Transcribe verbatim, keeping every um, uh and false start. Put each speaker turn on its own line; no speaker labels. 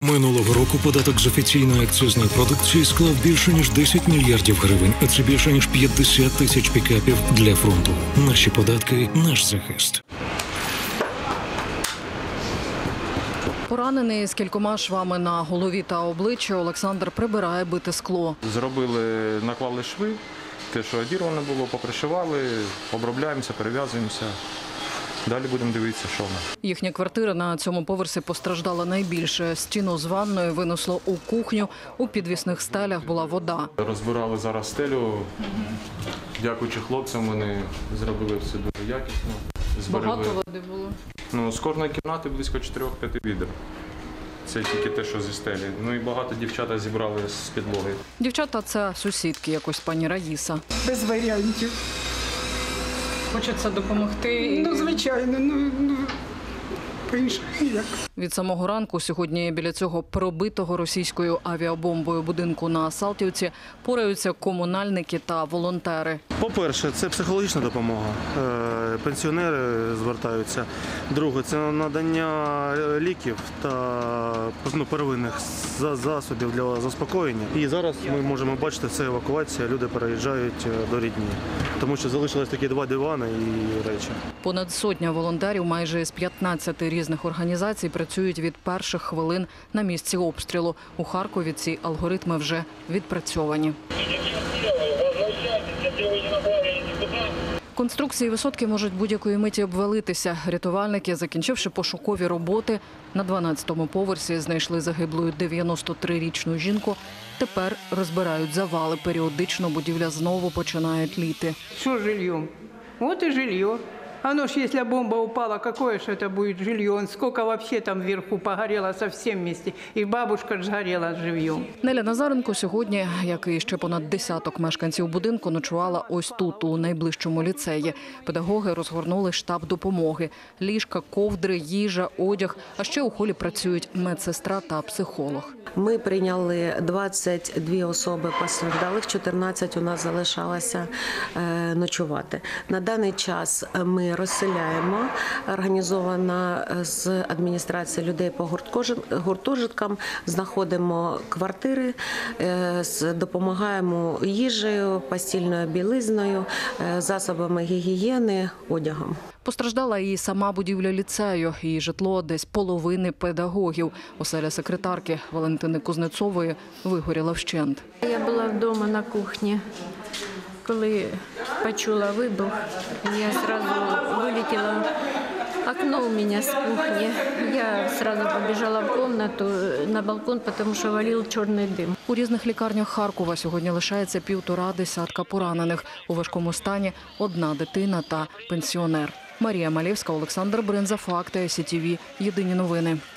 Минулого року податок з офіційної акцизної продукції склав більше ніж десять мільярдів гривень, а це більше ніж п'ятдесят тисяч пікапів для фронту. Наші податки – наш захист.
Поранений з кількома швами на голові та обличчі, Олександр прибирає бите скло.
Зробили, наклали шви, те, що одірвано було, попришивали, обробляємося, перев'язуємося. Далі будемо дивитися, що вона.
Їхня квартира на цьому поверсі постраждала найбільше. Стіну з ванною винесло у кухню, у підвісних стелях була вода.
Розбирали зараз стелю. Дякуючи хлопцям, вони зробили все дуже якісно. Зберегли.
Багато води було?
Ну, з кожної кімнати близько чотирьох-п'яти відер. Це тільки те, що зі стелі. Ну і багато дівчата зібрали з підлоги.
Дівчата – це сусідки, якось пані Раїса.
Без варіантів.
Хочеться допомогти?
Ну, звичайно, ну, ну по-іншому ніяк.
Від самого ранку сьогодні біля цього пробитого російською авіабомбою будинку на Салтівці пораються комунальники та волонтери.
По-перше, це психологічна допомога. Пенсіонери звертаються. Друге, це надання ліків та ну, первинних засобів для заспокоєння. І зараз ми можемо бачити, це евакуація, люди переїжджають до рідні. Тому що залишились такі два дивани і речі.
Понад сотня волонтерів майже з п'ятнадцяти різних організацій працюють від перших хвилин на місці обстрілу. У Харкові ці алгоритми вже відпрацьовані. Конструкції висотки можуть будь-якої миті обвалитися. Рятувальники, закінчивши пошукові роботи, на дванадцятому поверсі знайшли загиблу дев'яностотрирічну жінку. Тепер розбирають завали. Періодично будівля знову починає тліти.
Що з жильем? От і жилье. Оно ж, если бомба упала, какое же это будет жилье? Сколько вообще там вверху погорело совсем вместе. И бабушка ж сгорела живьем.
Неля Назаренко сьогодні, як і ще понад десяток мешканців будинку, ночувала ось тут, у найближчому ліцеї. Педагоги розгорнули штаб допомоги. Ліжка, ковдри, їжа, одяг. А ще у холі працюють медсестра та психолог.
Ми прийняли двадцять дві особи постраждалих, чотирнадцять у нас залишалося ночувати. На даний час ми розселяємо, організовано з адміністрації людей по гуртожиткам, знаходимо квартири, допомагаємо їжею, постільною білизною, засобами гігієни, одягом.
Постраждала і сама будівля ліцею, її житло десь половини педагогів. Оселя секретарки Валентини Кузнецової вигоріла вщент.
Я була вдома на кухні. Коли почула вибух, я одразу вилетіла. Окно у мене з кухні. Я одразу побіжала в кімнату, на балкон, тому що валив чорний дим.
У різних лікарнях Харкова сьогодні лишається півтора десятка поранених. У важкому стані одна дитина та пенсіонер. Марія Малєвська, Олександр Бринза, Факти, ес ен ті ві, Єдині новини.